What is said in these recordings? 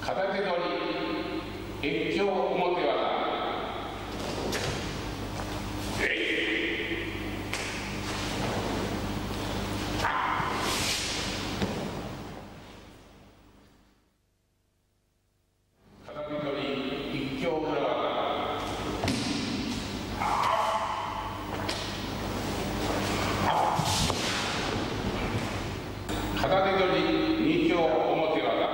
片手取り、越境表技。片手取り二強表技。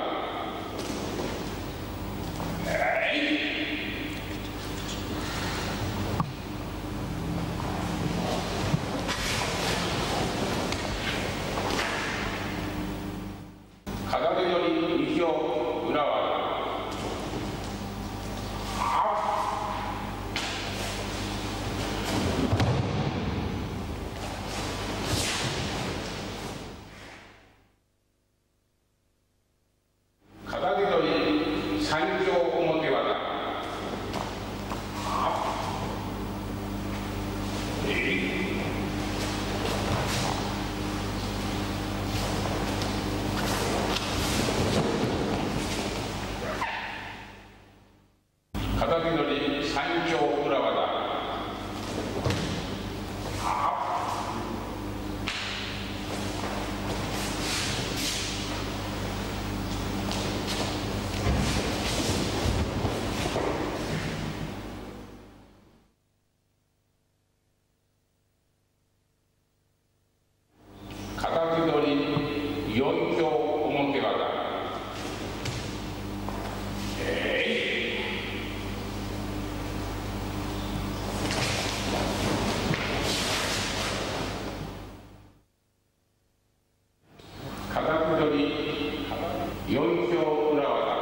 片手取り二強裏技。片手取り三強表技。片手取り三強裏技。片手取り四強表技。片手取り四強裏技。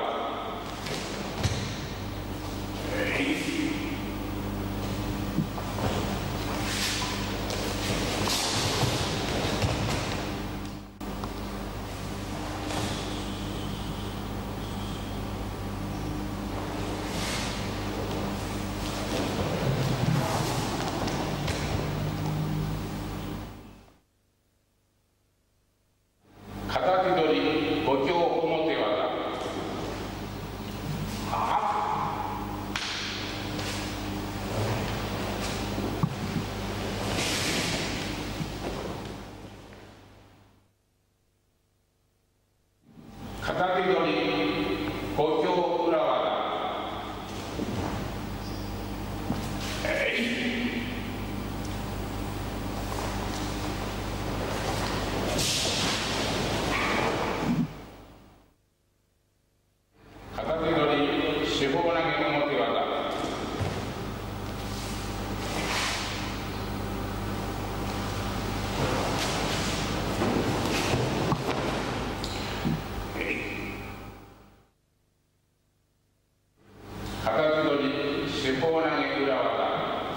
片手取り五強表技。片手取り五強裏技。片手取り四方投げ表技。片手取り四方投げ裏技。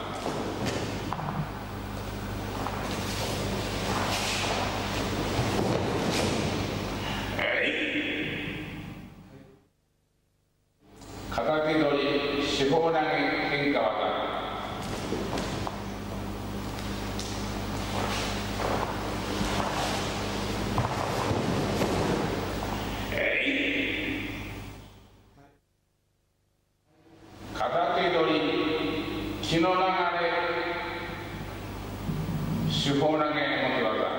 片手取り四方投げ変化技。片手取り血の流れ四方投げ表技。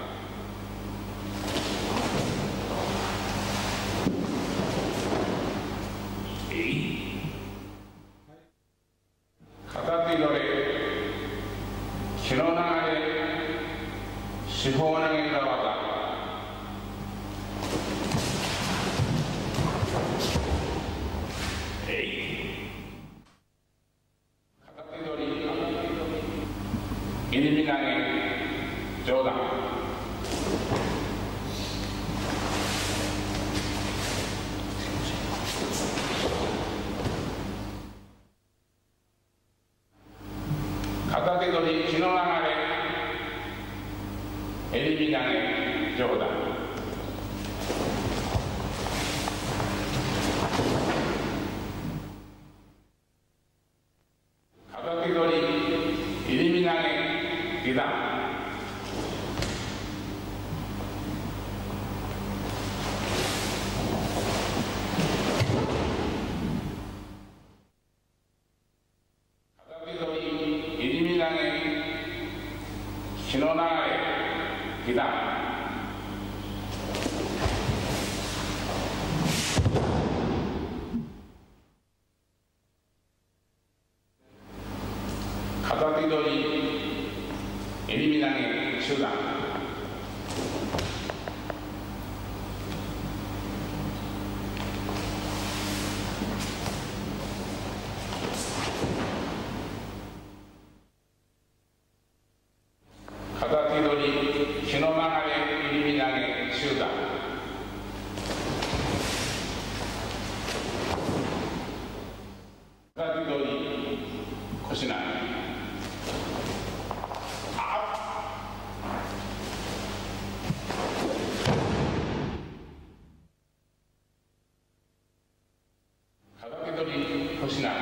片手取り血の流れ四方投げ裏技。片手取り入り身投げ上段。片手取り血の流れ襟身投げ上段。片手取り入り身投げ下段。片み投げ血の流れ下段片手取り襟身投げ中段片手取り血の流れ襟身投げ中段片手取り腰投げ腰投げ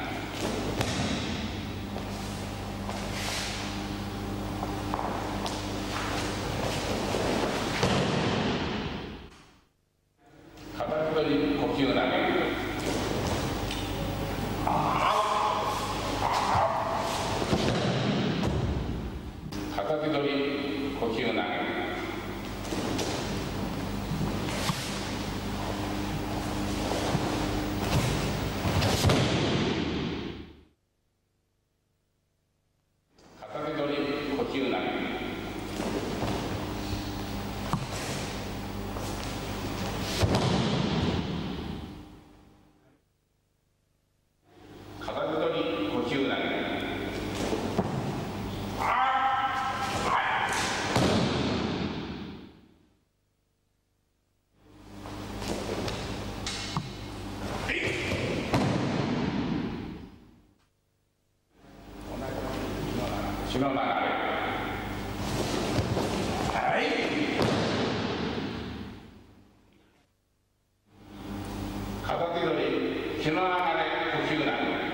片手取り呼吸投げ片手取り呼吸投げ血の流れ片手取り血の流れ呼吸投げ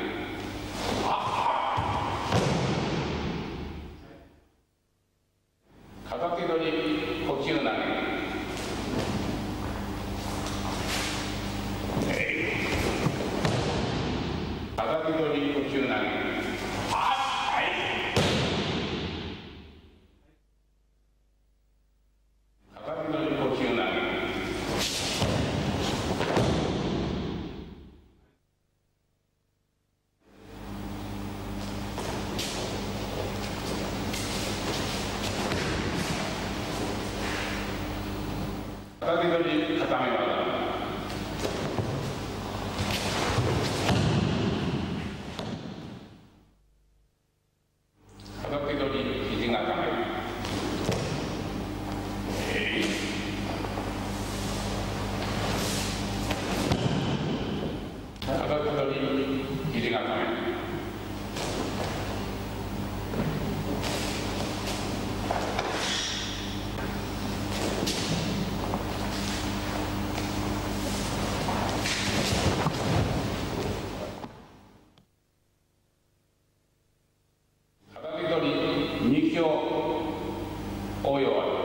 片手取り呼吸投げ片手取り呼吸投げ片手取り固め技片手取り肘固め片手取り肘固め2強応用